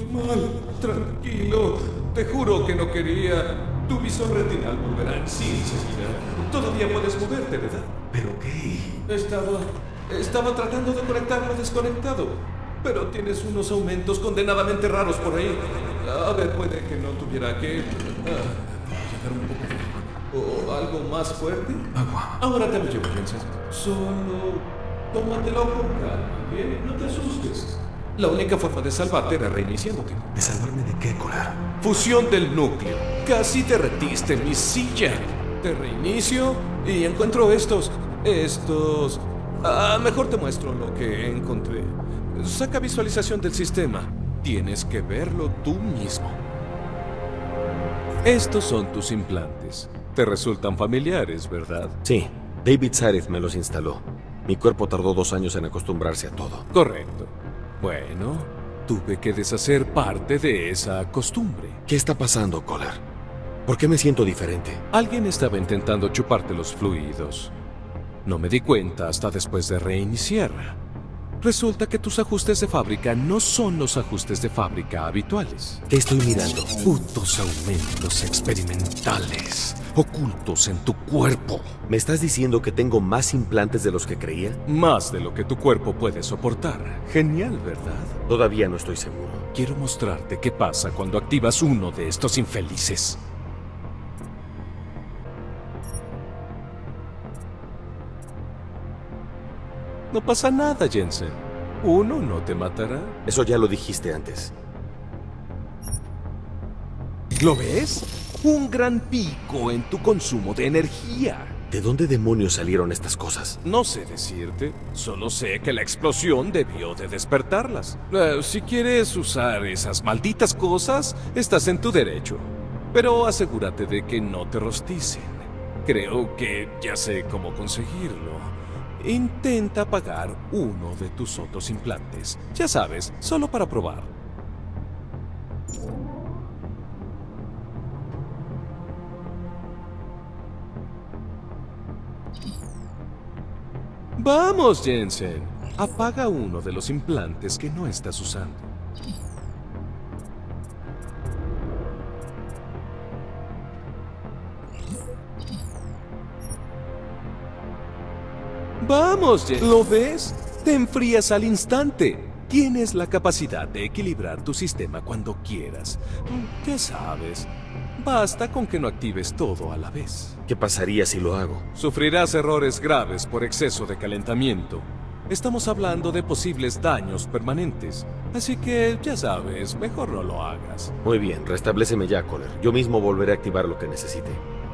mal. Tranquilo. Te juro que no quería. Tu visor retinal volverá en sí enseguida. Todavía puedes moverte, ¿verdad? ¿Pero qué? Estaba tratando de conectar lo desconectado. Pero tienes unos aumentos condenadamente raros por ahí. A ver, puede que no tuviera que... llegar un poco de... ¿O algo más fuerte? Agua. Ahora te lo llevo, Jensen. Solo... tómatelo con calma, ¿bien? No te asustes. La única forma de salvarte era reiniciándote. ¿De salvarme de qué, Kohler? Fusión del núcleo. Casi derretiste mi silla. Te reinicio y encuentro estos... mejor te muestro lo que encontré. Saca visualización del sistema. Tienes que verlo tú mismo. Estos son tus implantes. Te resultan familiares, ¿verdad? Sí, David Sarif me los instaló. Mi cuerpo tardó 2 años en acostumbrarse a todo. Correcto. Bueno, tuve que deshacer parte de esa costumbre. ¿Qué está pasando, Kohler? ¿Por qué me siento diferente? Alguien estaba intentando chuparte los fluidos. No me di cuenta hasta después de reiniciar. Resulta que tus ajustes de fábrica no son los ajustes de fábrica habituales. ¿Qué estoy mirando? Putos aumentos experimentales, ocultos en tu cuerpo. ¿Me estás diciendo que tengo más implantes de los que creía? Más de lo que tu cuerpo puede soportar. Genial, ¿verdad? Todavía no estoy seguro. Quiero mostrarte qué pasa cuando activas uno de estos infelices. No pasa nada, Jensen. Uno no te matará. Eso ya lo dijiste antes. ¿Lo ves? Un gran pico en tu consumo de energía. ¿De dónde demonios salieron estas cosas? No sé decirte, solo sé que la explosión debió de despertarlas. Si quieres usar esas malditas cosas, estás en tu derecho. Pero asegúrate de que no te rosticen. Creo que ya sé cómo conseguirlo. Intenta apagar uno de tus otros implantes. Ya sabes, solo para probar. Vamos, Jensen. Apaga uno de los implantes que no estás usando. Vamos, Jensen. ¿Lo ves? Te enfrías al instante. Tienes la capacidad de equilibrar tu sistema cuando quieras. ¿Qué sabes? Basta con que no actives todo a la vez. ¿Qué pasaría si lo hago? Sufrirás errores graves por exceso de calentamiento. Estamos hablando de posibles daños permanentes. Así que, ya sabes, mejor no lo hagas. Muy bien, restabléceme ya, Kohler. Yo mismo volveré a activar lo que necesite.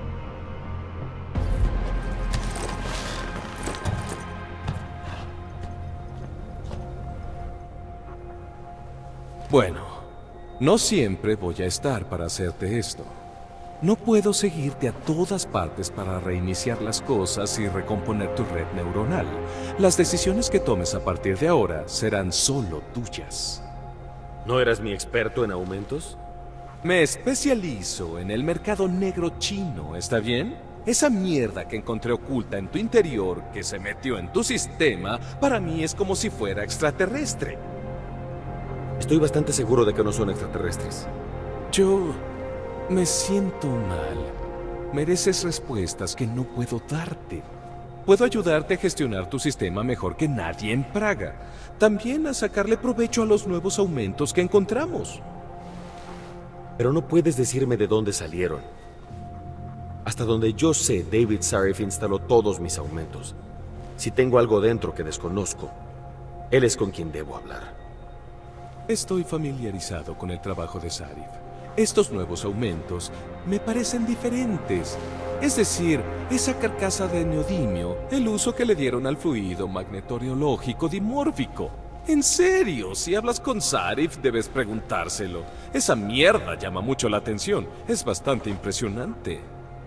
Bueno, no siempre voy a estar para hacerte esto. No puedo seguirte a todas partes para reiniciar las cosas y recomponer tu red neuronal. Las decisiones que tomes a partir de ahora serán solo tuyas. ¿No eras mi experto en aumentos? Me especializo en el mercado negro chino, ¿está bien? Esa mierda que encontré oculta en tu interior, que se metió en tu sistema, para mí es como si fuera extraterrestre. Estoy bastante seguro de que no son extraterrestres. Yo me siento mal. Mereces respuestas que no puedo darte. Puedo ayudarte a gestionar tu sistema mejor que nadie en Praga. También a sacarle provecho a los nuevos aumentos que encontramos. Pero no puedes decirme de dónde salieron. Hasta donde yo sé, David Sarif instaló todos mis aumentos. Si tengo algo dentro que desconozco, él es con quien debo hablar. Estoy familiarizado con el trabajo de Sarif. Estos nuevos aumentos me parecen diferentes. Es decir, esa carcasa de neodimio, el uso que le dieron al fluido magnetoriológico dimórfico. En serio, si hablas con Sarif debes preguntárselo. Esa mierda llama mucho la atención. Es bastante impresionante.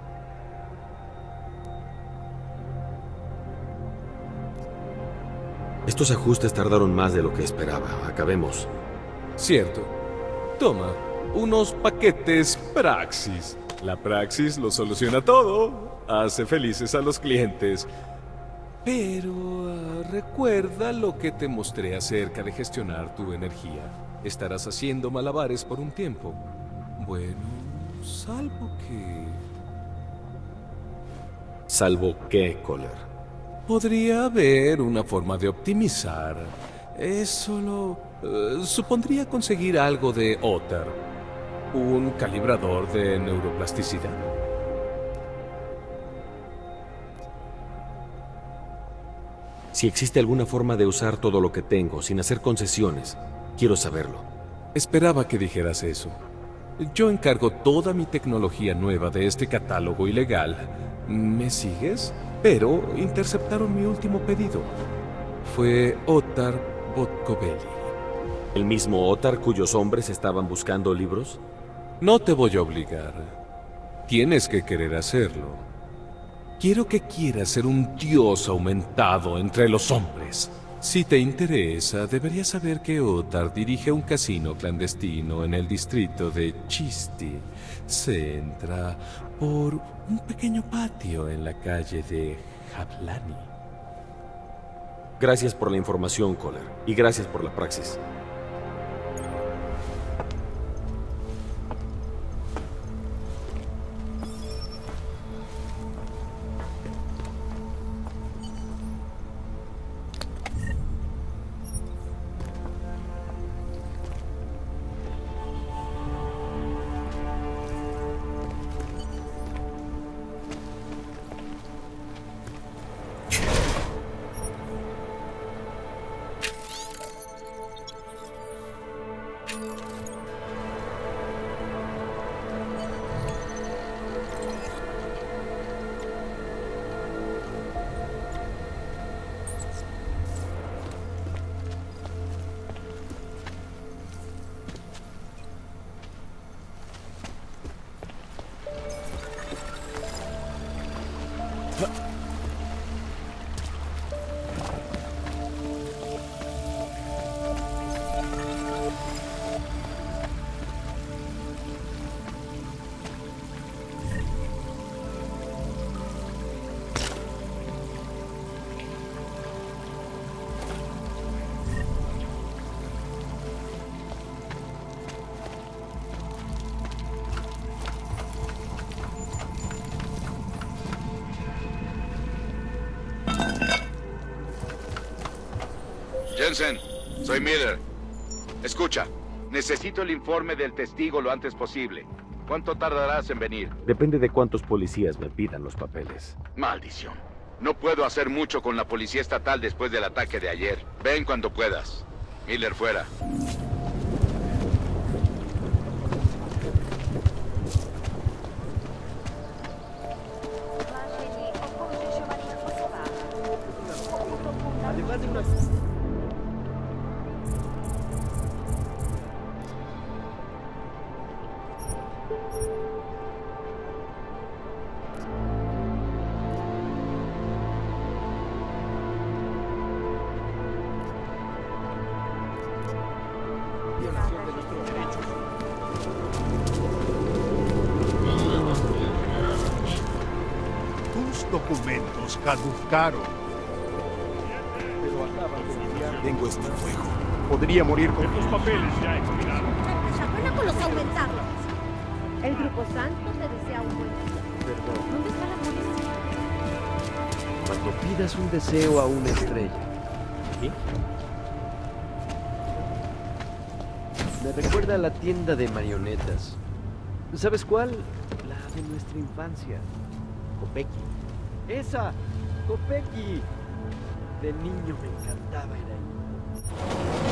Estos ajustes tardaron más de lo que esperaba. Acabemos. Cierto. Toma, unos paquetes Praxis. La Praxis lo soluciona todo. Hace felices a los clientes. Pero recuerda lo que te mostré acerca de gestionar tu energía. Estarás haciendo malabares por un tiempo. Bueno, salvo que... ¿Salvo qué, Kohler? Podría haber una forma de optimizar. Es solo... supondría conseguir algo de Otter. Un calibrador de neuroplasticidad. Si existe alguna forma de usar todo lo que tengo sin hacer concesiones, quiero saberlo. Esperaba que dijeras eso. Yo encargo toda mi tecnología nueva de este catálogo ilegal. ¿Me sigues? Pero interceptaron mi último pedido. Fue Ottar Botkoveli. ¿El mismo Ottar cuyos hombres estaban buscando libros? No te voy a obligar. Tienes que querer hacerlo. Quiero que quieras ser un dios aumentado entre los hombres. Si te interesa, deberías saber que Ottar dirige un casino clandestino en el distrito de Chisti. Se entra por un pequeño patio en la calle de Jablani. Gracias por la información, Kohler. Y gracias por la praxis. Jensen, soy Miller. Escucha, necesito el informe del testigo lo antes posible. ¿Cuánto tardarás en venir? Depende de cuántos policías me pidan los papeles. Maldición. No puedo hacer mucho con la policía estatal después del ataque de ayer. Ven cuando puedas. Miller fuera. Tus documentos caducaron. Tengo este fuego. Podría morir con Los papeles ya expiraron. Acuerda con los aumentados. El Grupo Santos te desea un buen día. Perdón, ¿Dónde está la policía? cuando pidas un deseo a una estrella. ¿Sí? Me recuerda a la tienda de marionetas. ¿Sabes cuál? La de nuestra infancia. Kopeki. ¡Esa! ¡Kopeki! De niño me encantaba ir ahí.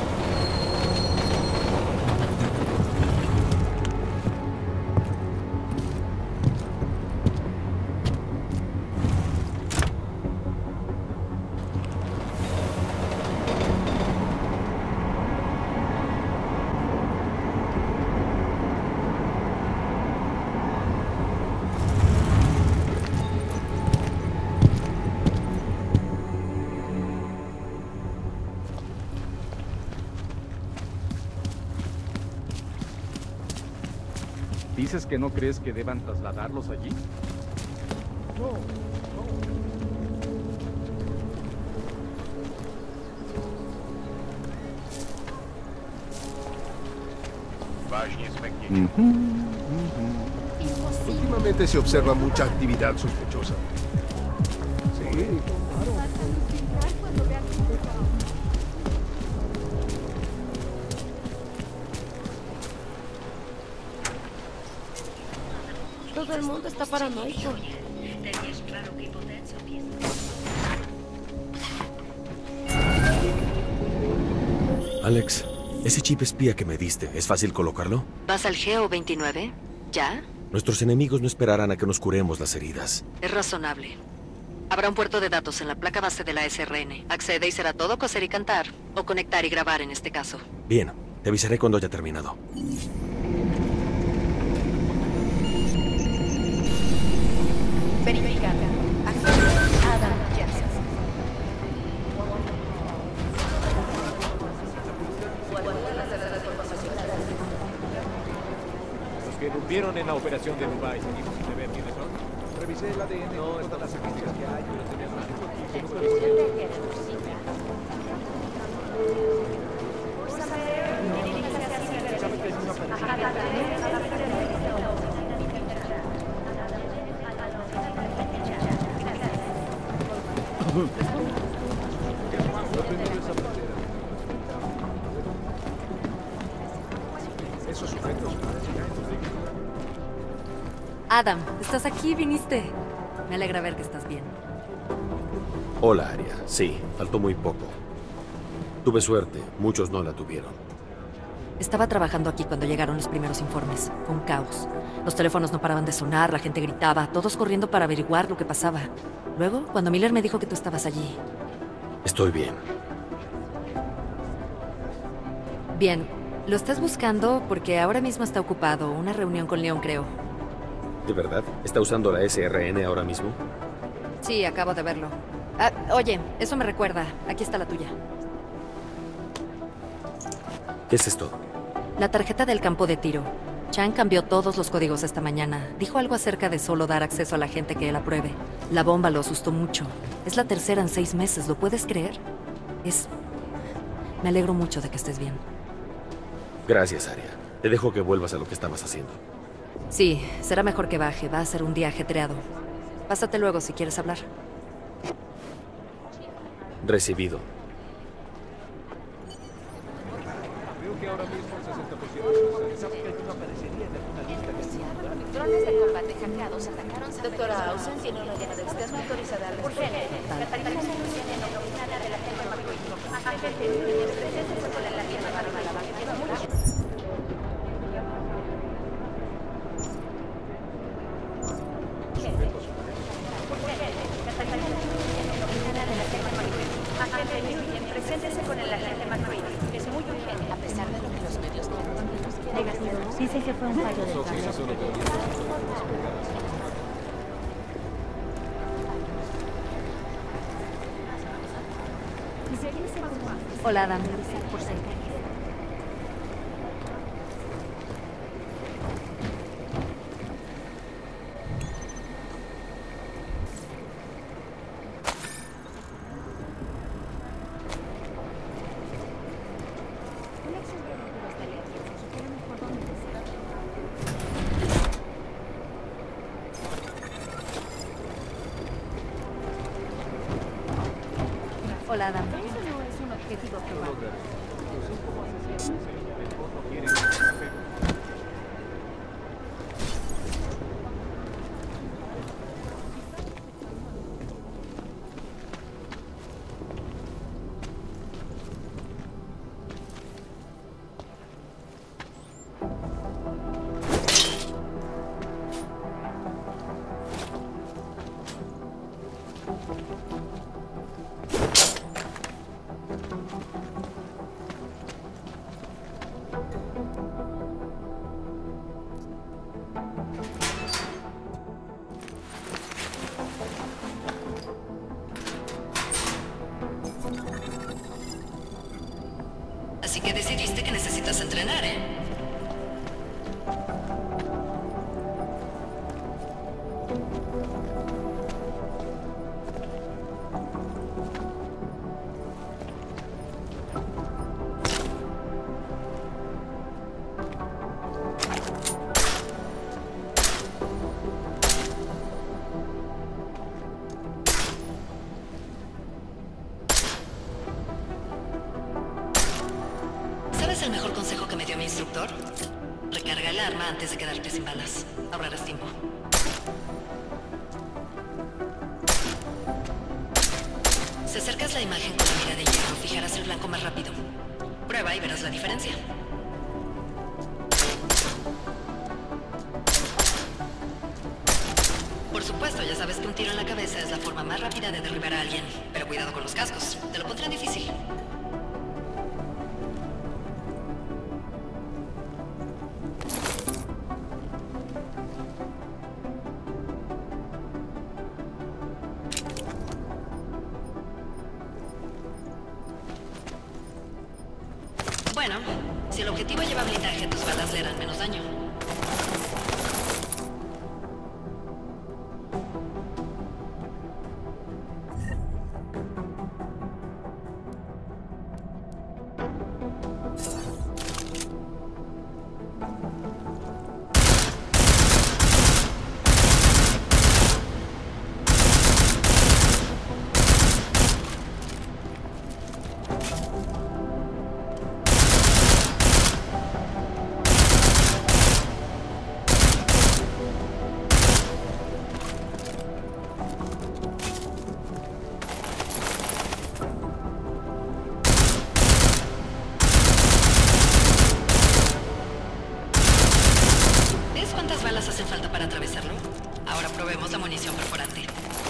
¿Dices que no crees que deban trasladarlos allí? No, Últimamente se observa mucha actividad sospechosa. Sí. Todo el mundo está paranoico. Alex, ese chip espía que me diste, ¿es fácil colocarlo? ¿Vas al Geo 29? ¿Ya? Nuestros enemigos no esperarán a que nos curemos las heridas. Es razonable. Habrá un puerto de datos en la placa base de la SRN. Accede y será todo coser y cantar. O conectar y grabar en este caso. Bien, te avisaré cuando haya terminado. Verificando. Agente Adam Jackson. Los que durmieron en la operación de Dubai, ¿seguimos sin saber quiénes son? Revisé el ADN y todas las evidencias que hay, pero tenían esos sujetos. Adam, ¿estás aquí? ¿Viniste? Me alegra ver que estás bien. Hola, Aria. Sí, faltó muy poco. Tuve suerte, muchos no la tuvieron. Estaba trabajando aquí cuando llegaron los primeros informes. Fue un caos. Los teléfonos no paraban de sonar, la gente gritaba, todos corriendo para averiguar lo que pasaba. Luego, cuando Miller me dijo que tú estabas allí. Estoy bien. Bien, lo estás buscando porque ahora mismo está ocupado. Una reunión con León, creo. ¿De verdad? ¿Está usando la SRN ahora mismo? Sí, acabo de verlo. Ah, oye, eso me recuerda. Aquí está la tuya. ¿Qué es esto? La tarjeta del campo de tiro. Chan cambió todos los códigos esta mañana. Dijo algo acerca de solo dar acceso a la gente que él apruebe. La bomba lo asustó mucho. Es la tercera en 6 meses, ¿lo puedes creer? Me alegro mucho de que estés bien. Gracias, Aria. Te dejo que vuelvas a lo que estabas haciendo. Sí, será mejor que baje. Va a ser un día ajetreado. Pásate luego si quieres hablar. Recibido. Creo que ahora mismo el 60% sabe que no aparecería en alguna lista que Drones de combate hackeados atacaron. Doctora Ausen tiene una llamada externa autorizada al urgente. Catalina Solución en la oficina de la gente McQueen. Agente Núñez, preséntese con la firma para la lleva mucho. Agente Núñez, preséntese con el agente McQueen. Es muy urgente, a pesar de lo que los medios no. Negativo. Dice que fue un fallo del cable. Hola, Adam. Por ser. Hola, Adam. Eso no es un objetivo probable. Así que decidiste que necesitas entrenar, ¿eh? mejor consejo que me dio mi instructor? Recarga el arma antes de quedarte sin balas. Ahorrarás tiempo. Si acercas la imagen con la mira de hierro, fijarás el blanco más rápido. Prueba y verás la diferencia. Por supuesto, ya sabes que un tiro en la cabeza es la forma más rápida de derribar a alguien. Pero cuidado con los cascos. Te lo pondrán difícil. Bueno, si el objetivo lleva blindaje, tus balas le harán menos daño. Balas hacen falta para atravesarlo. Ahora probemos la munición perforante.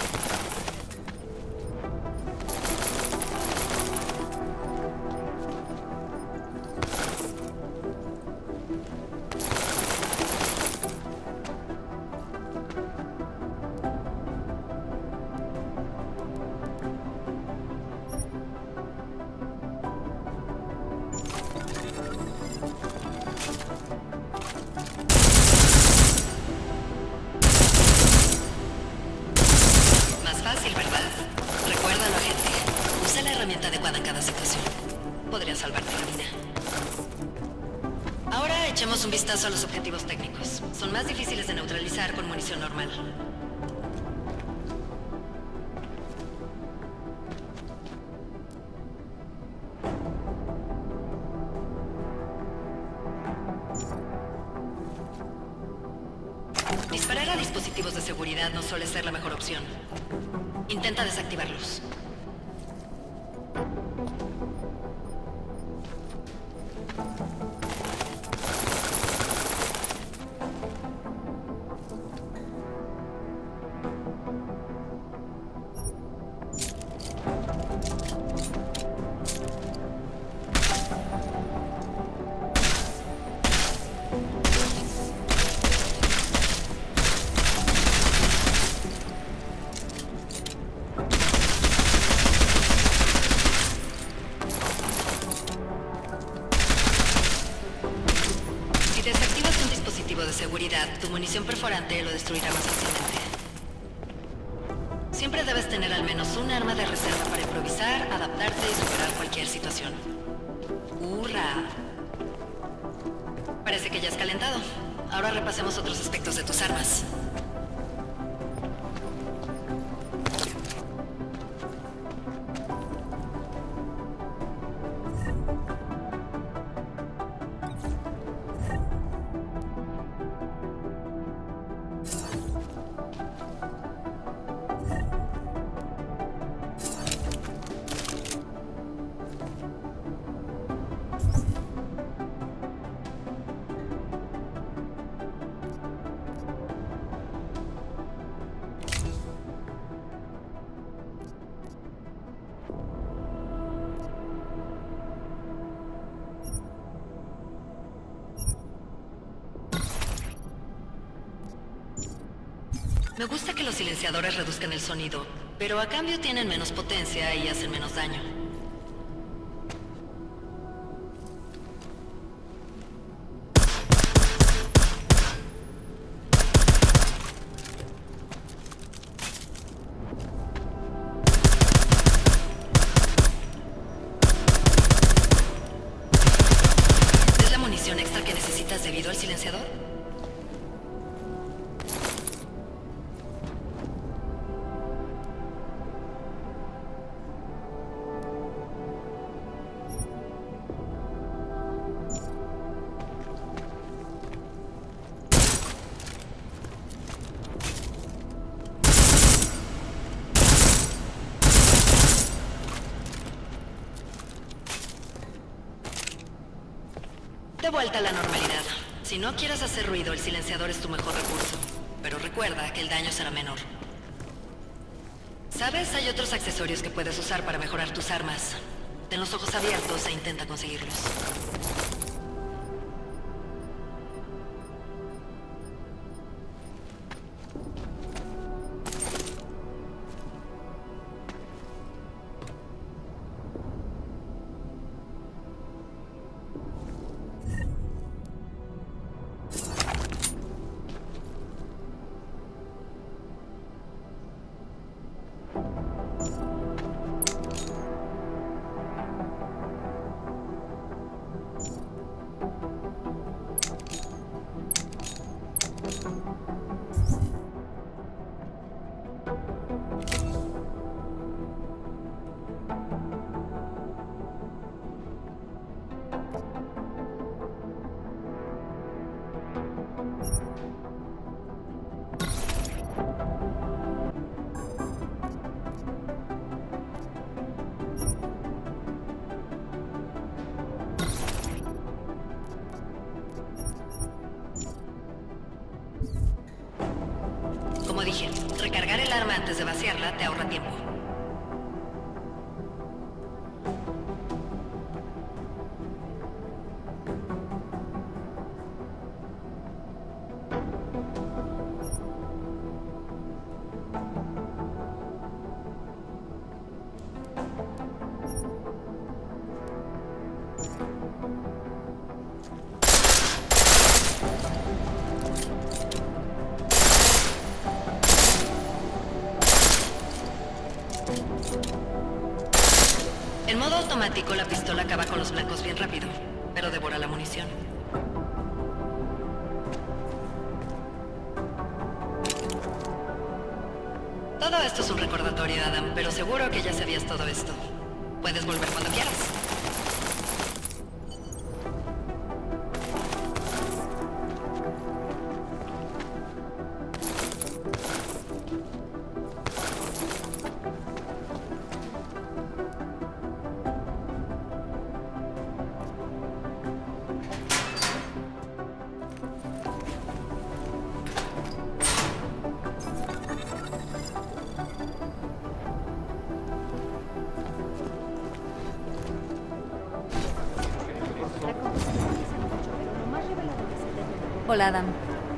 Fácil, ¿verdad? Recuérdalo, agente. Usa la herramienta adecuada en cada situación. Podría salvarte la vida. Ahora echemos un vistazo a los objetivos técnicos. Son más difíciles de neutralizar con munición normal. Disparar a dispositivos de seguridad no suele ser la mejor opción. Intenta desactivarlos. De seguridad, tu munición perforante lo destruirá más fácilmente. Siempre debes tener al menos un arma de reserva para improvisar, adaptarte y superar cualquier situación. ¡Hurra! Parece que ya has calentado. Ahora repasemos otros aspectos de tus armas. Me gusta que los silenciadores reduzcan el sonido, pero a cambio tienen menos potencia y hacen menos daño. ¿Es la munición extra que necesitas debido al silenciador? de vuelta a la normalidad. Si no quieres hacer ruido, el silenciador es tu mejor recurso. Pero recuerda que el daño será menor. ¿Sabes? Hay otros accesorios que puedes usar para mejorar tus armas. Ten los ojos abiertos e intenta conseguirlos. Como dije, recargar el arma antes de vaciarla te ahorra tiempo. En modo automático, la pistola acaba con los blancos bien rápido, pero devora la munición. Todo esto es un recordatorio, Adam, pero seguro que ya sabías todo esto. Puedes volver cuando quieras. Hola, Adam.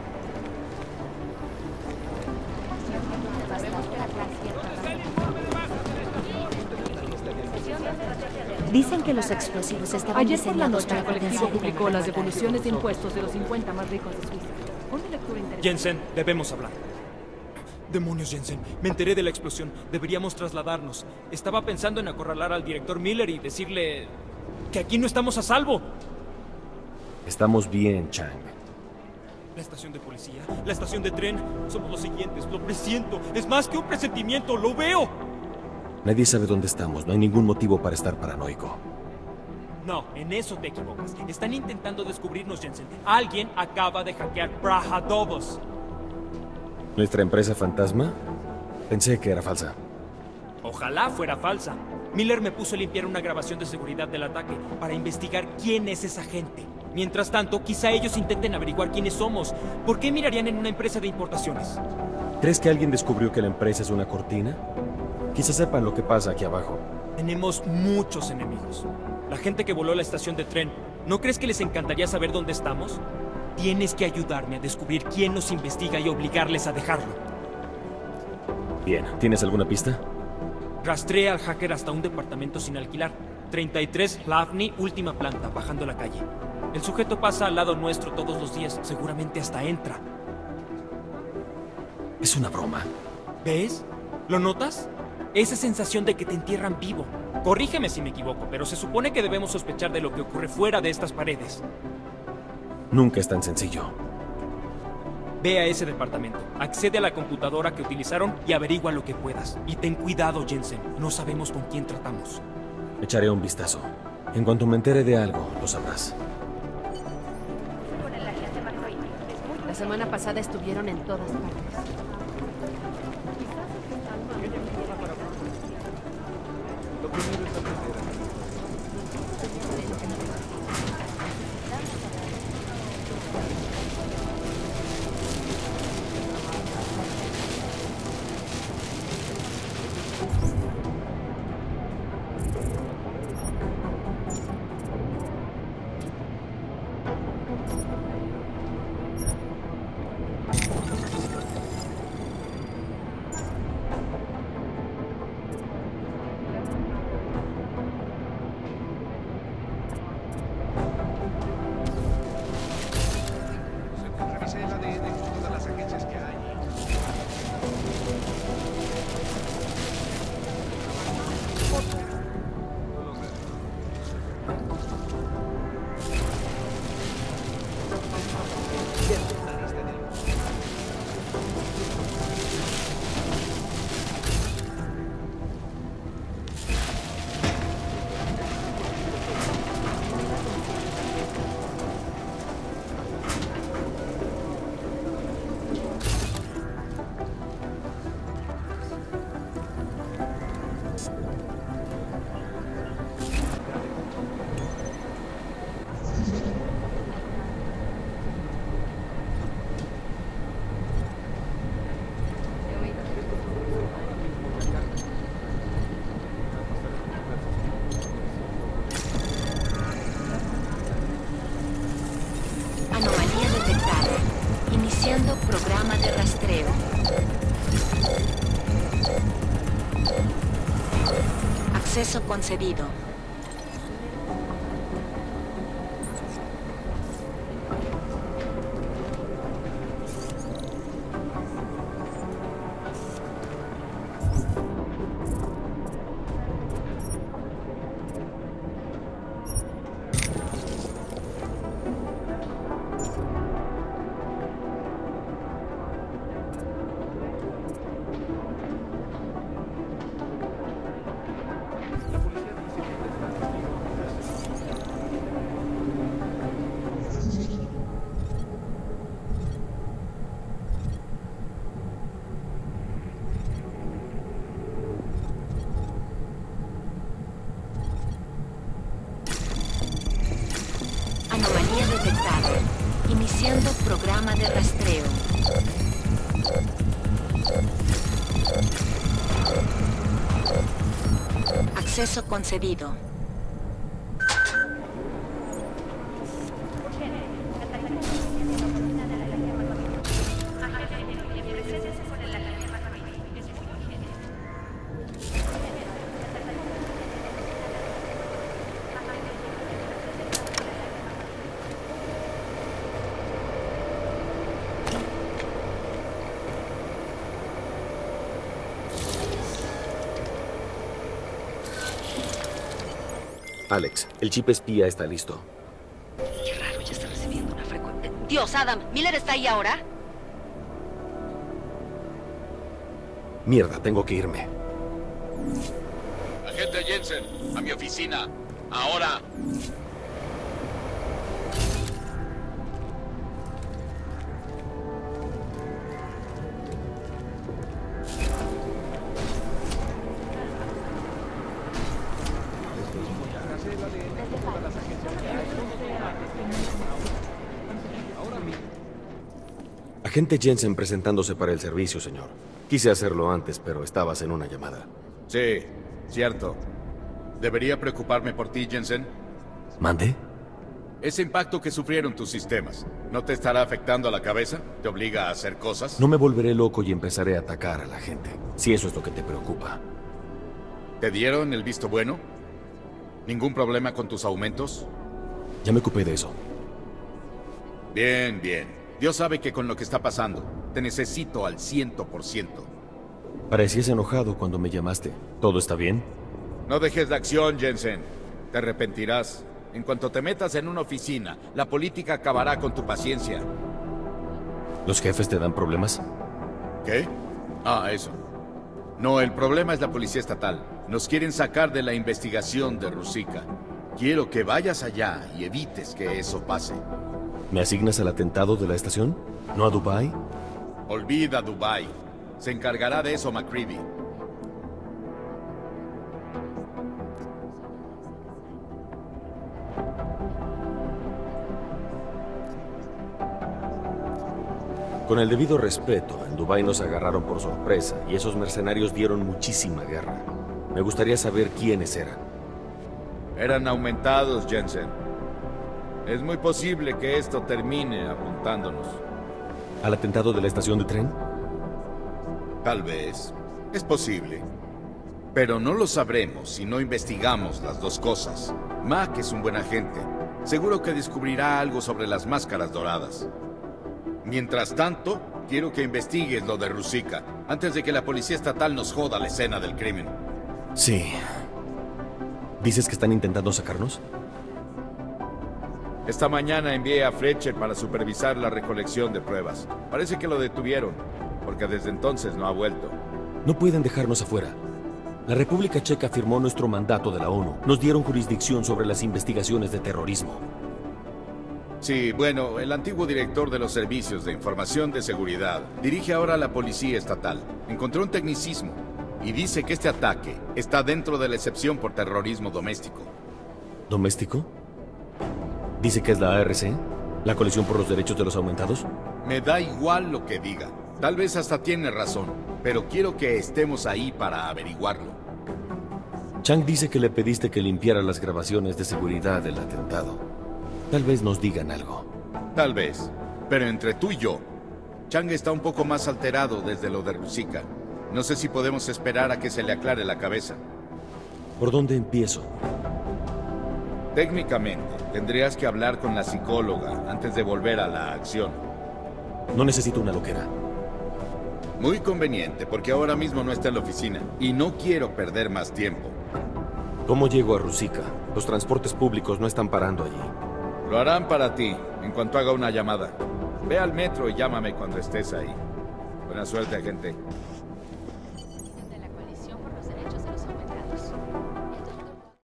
Dicen que los explosivos estaban Ayer por la diseñados noche el para colectivo potenciar publicó las dinamita. devoluciones de impuestos de los 50 más ricos de Suiza. Una lectura interesante. Jensen, debemos hablar. Demonios, Jensen. Me enteré de la explosión. Deberíamos trasladarnos. Estaba pensando en acorralar al director Miller y decirle que aquí no estamos a salvo. Estamos bien, Chang. La estación de policía, la estación de tren, somos los siguientes. Lo presiento. Es más que un presentimiento. ¡Lo veo! Nadie sabe dónde estamos. No hay ningún motivo para estar paranoico. No, en eso te equivocas. Están intentando descubrirnos, Jensen. Alguien acaba de hackear Praha Dobos. ¿Nuestra empresa fantasma? Pensé que era falsa. Ojalá fuera falsa. Miller me puso a limpiar una grabación de seguridad del ataque para investigar quién es esa gente. Mientras tanto, quizá ellos intenten averiguar quiénes somos. ¿Por qué mirarían en una empresa de importaciones? ¿Crees que alguien descubrió que la empresa es una cortina? Quizás sepan lo que pasa aquí abajo. Tenemos muchos enemigos. La gente que voló la estación de tren, ¿no crees que les encantaría saber dónde estamos? Tienes que ayudarme a descubrir quién nos investiga y obligarles a dejarlo. Bien, ¿tienes alguna pista? Rastreé al hacker hasta un departamento sin alquilar. 33 Lavny, última planta, bajando la calle. El sujeto pasa al lado nuestro todos los días, seguramente hasta entra. Es una broma. ¿Ves? ¿Lo notas? Esa sensación de que te entierran vivo. Corrígeme si me equivoco, pero se supone que debemos sospechar de lo que ocurre fuera de estas paredes. Nunca es tan sencillo. Ve a ese departamento, accede a la computadora que utilizaron y averigua lo que puedas. Y ten cuidado, Jensen. No sabemos con quién tratamos. Echaré un vistazo. En cuanto me entere de algo, lo sabrás. La semana pasada estuvieron en todas partes. Acceso concedido. Anomalía detectada. Iniciando programa de rastreo. Acceso concedido. Alex, el chip espía está listo. Qué raro, ya está recibiendo una frecuencia. Dios, Adam, ¿Miller está ahí ahora? Mierda, tengo que irme. Agente Jensen, a mi oficina. Ahora. Agente Jensen presentándose para el servicio, señor. Quise hacerlo antes, pero estabas en una llamada. Sí, cierto. ¿Debería preocuparme por ti, Jensen? ¿Mande? Ese impacto que sufrieron tus sistemas, ¿no te estará afectando a la cabeza? ¿Te obliga a hacer cosas? No me volveré loco y empezaré a atacar a la gente, si eso es lo que te preocupa. ¿Te dieron el visto bueno? ¿Ningún problema con tus aumentos? Ya me ocupé de eso. Bien, bien. Dios sabe que con lo que está pasando, te necesito al 100%. Parecías enojado cuando me llamaste. ¿Todo está bien? No dejes de acción, Jensen. Te arrepentirás. En cuanto te metas en una oficina, la política acabará con tu paciencia. ¿Los jefes te dan problemas? ¿Qué? Ah, eso. No, el problema es la policía estatal. Nos quieren sacar de la investigación de Rusika. Quiero que vayas allá y evites que eso pase. ¿Me asignas al atentado de la estación? ¿No a Dubai? Olvida Dubai. Se encargará de eso McCreevy. Con el debido respeto, en Dubái nos agarraron por sorpresa y esos mercenarios dieron muchísima guerra. Me gustaría saber quiénes eran. Eran aumentados, Jensen. Es muy posible que esto termine apuntándonos. ¿Al atentado de la estación de tren? Tal vez. Es posible. Pero no lo sabremos si no investigamos las dos cosas. Mac es un buen agente. Seguro que descubrirá algo sobre las máscaras doradas. Mientras tanto, quiero que investigues lo de Rusika, antes de que la policía estatal nos joda la escena del crimen. Sí. ¿Dices que están intentando sacarnos? Esta mañana envié a Fletcher para supervisar la recolección de pruebas. Parece que lo detuvieron, porque desde entonces no ha vuelto. No pueden dejarnos afuera. La República Checa firmó nuestro mandato de la ONU. Nos dieron jurisdicción sobre las investigaciones de terrorismo. Sí, bueno, el antiguo director de los servicios de información de seguridad dirige ahora la policía estatal. Encontró un tecnicismo y dice que este ataque está dentro de la excepción por terrorismo doméstico. ¿Doméstico? ¿Dice que es la ARC? ¿La coalición por los derechos de los aumentados? Me da igual lo que diga. Tal vez hasta tiene razón, pero quiero que estemos ahí para averiguarlo. Chang dice que le pediste que limpiara las grabaciones de seguridad del atentado. Tal vez nos digan algo. Tal vez. Pero entre tú y yo, Chang está un poco más alterado desde lo de Rusika. No sé si podemos esperar a que se le aclare la cabeza. ¿Por dónde empiezo? Técnicamente, tendrías que hablar con la psicóloga antes de volver a la acción. No necesito una loquera. Muy conveniente, porque ahora mismo no está en la oficina y no quiero perder más tiempo. ¿Cómo llego a Rusica? Los transportes públicos no están parando allí. Lo harán para ti, en cuanto haga una llamada. Ve al metro y llámame cuando estés ahí. Buena suerte, agente.